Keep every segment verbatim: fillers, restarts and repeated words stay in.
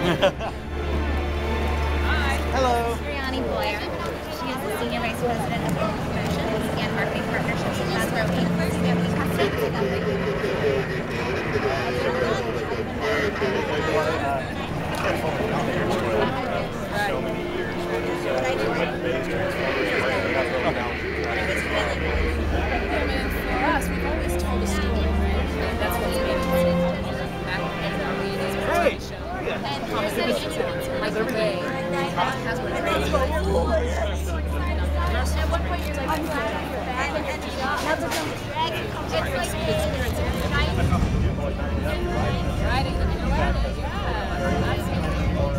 Hi. Hello. Brianni Blair. She is the Senior Vice President of Global Promotions and Marketing Partnerships at Hasbro Incorporated. For us, we've always told a story, right? And that's what's made it back in the eighties. Hey. And conversations in a like way. Hasbro At one point, you're like, I'm glad you're back. And then it's like, Riding the Millennium, yeah. Absolutely.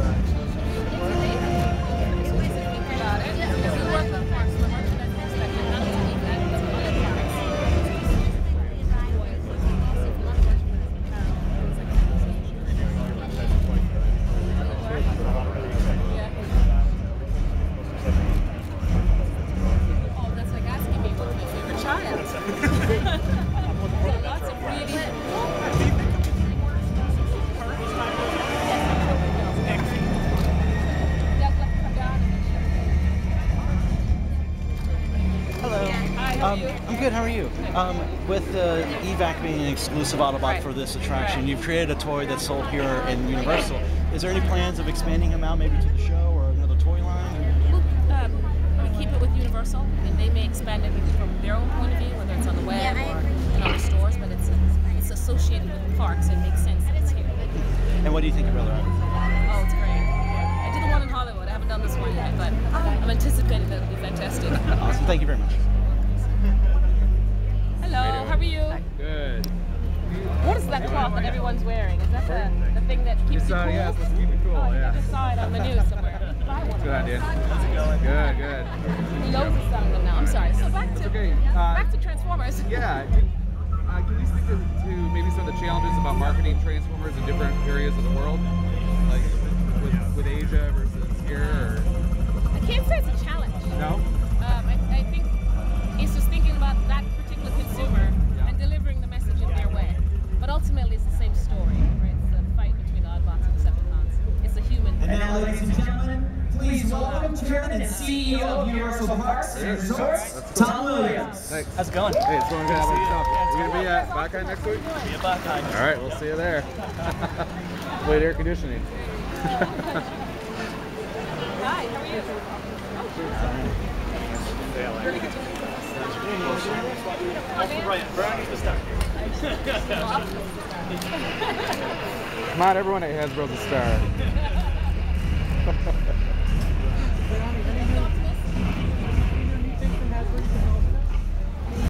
Think about it. If you work on parts, the merchandise perspective, not to leave that to other products. Oh, that's like asking me what's my favorite child. Lots of really Hello. Hi, how are Um, you? I'm good. How are you? Um, with uh, E VAC being an exclusive Autobot Right. for this attraction, Right. you've created a toy that's sold here in Universal. Is there any plans of expanding him out maybe to the show or another toy line? Well, um, we keep it with Universal, and they may expand it from their own point of view, whether it's on the web Yeah, I or agree. in other stores, but it's it's associated with parks, and it makes sense that it's here. And what do you think of Brother Art? Oh, it's great. I did the one in Hollywood. I haven't done this one yet, but I'm anticipating that it'll be fantastic. Awesome. Thank you very much. Hello, how are you? Good. What is that cloth that everyone's wearing? Is that the, the thing that keeps It's, you uh, cool? yeah, it's supposed to keep you cool, Oh, I yeah. just saw it on the news somewhere. I need to buy one. Good idea. Good, good. Loads of selling them now. I'm sorry. So back to okay. Uh, back to Transformers. Yeah. Can, uh, can you speak to, to maybe some of the challenges about marketing Transformers in different areas of the world? Like with, with Asia versus here? Or? I can't say it's a challenge. No? Um, I, I think it's just thinking about that particular consumer and delivering the message in their way. But ultimately, it's the same story, right? It's the fight between the Autobots and Decepticons. It's a human. And now, ladies and gentlemen, please welcome Chairman and C E O of Universal Parks and Resorts, Tom Williams. Thanks. How's it going? Hey, it's going good. How about yourself? We're going to be at Buckeye next week? Be a Buckeye. All right, we'll see you there. Wait, air conditioning. Hi, how are you? Come on, everyone at Hasbro's a star.